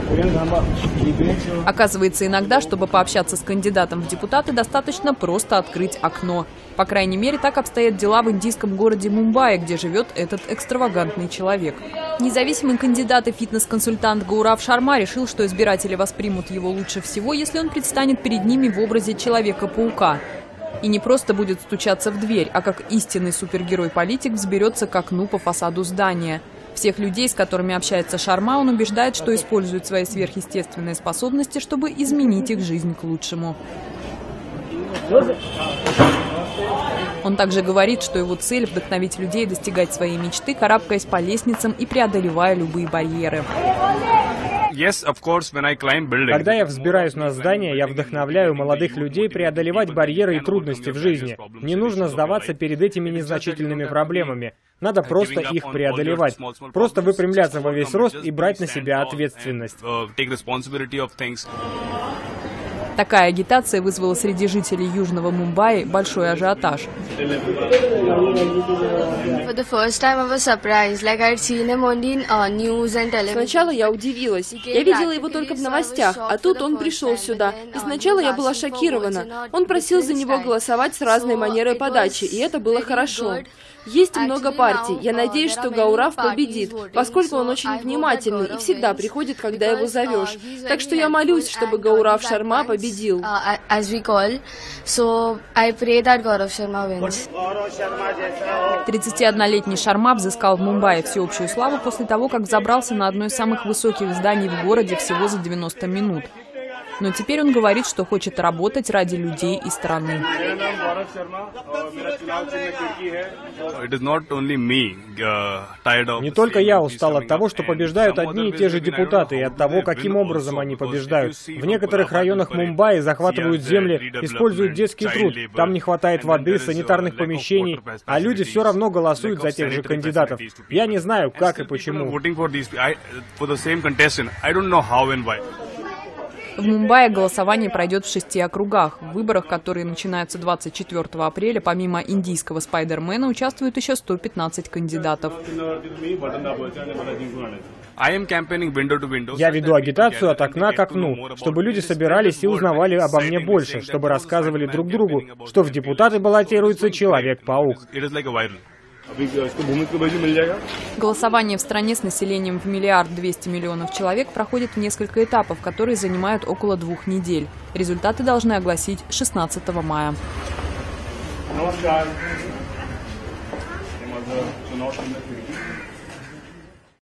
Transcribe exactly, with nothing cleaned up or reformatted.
Оказывается, иногда, чтобы пообщаться с кандидатом в депутаты, достаточно просто открыть окно. По крайней мере, так обстоят дела в индийском городе Мумбаи, где живет этот экстравагантный человек. Независимый кандидат и фитнес-консультант Гаурав Шарма решил, что избиратели воспримут его лучше всего, если он предстанет перед ними в образе Человека-паука. И не просто будет стучаться в дверь, а как истинный супергерой-политик взберется к окну по фасаду здания. Всех людей, с которыми общается Шарма, он убеждает, что использует свои сверхъестественные способности, чтобы изменить их жизнь к лучшему. Он также говорит, что его цель – вдохновить людей достигать своей мечты, карабкаясь по лестницам и преодолевая любые барьеры. Когда я взбираюсь на здание, я вдохновляю молодых людей преодолевать барьеры и трудности в жизни. Не нужно сдаваться перед этими незначительными проблемами. Надо просто их преодолевать. Просто выпрямляться во весь рост и брать на себя ответственность. Такая агитация вызвала среди жителей Южного Мумбаи большой ажиотаж. Сначала я удивилась. Я видела его только в новостях, а тут он пришел сюда. И сначала я была шокирована. Он просил за него голосовать с разной манерой подачи, и это было хорошо. Есть много партий. Я надеюсь, что Гаурав победит, поскольку он очень внимательный и всегда приходит, когда его зовешь. Так что я молюсь, чтобы Гаурав Шарма победил. тридцатиоднолетний Шарма взыскал в Мумбаи всеобщую славу после того, как взобрался на одно из самых высоких зданий в городе всего за девяносто минут. Но теперь он говорит, что хочет работать ради людей и страны. Не только я устал от того, что побеждают одни и те же депутаты, и от того, каким образом они побеждают. В некоторых районах Мумбаи захватывают земли, используют детский труд. Там не хватает воды, санитарных помещений, а люди все равно голосуют за тех же кандидатов. Я не знаю, как и почему. В Мумбаи голосование пройдет в шести округах. В выборах, которые начинаются двадцать четвёртого апреля, помимо индийского Спайдермена, участвуют еще сто пятнадцать кандидатов. Я веду агитацию от окна к окну, чтобы люди собирались и узнавали обо мне больше, чтобы рассказывали друг другу, что в депутаты баллотируется Человек-паук. Голосование в стране с населением в миллиард двести миллионов человек проходит в несколько этапов, которые занимают около двух недель. Результаты должны огласить шестнадцатого мая.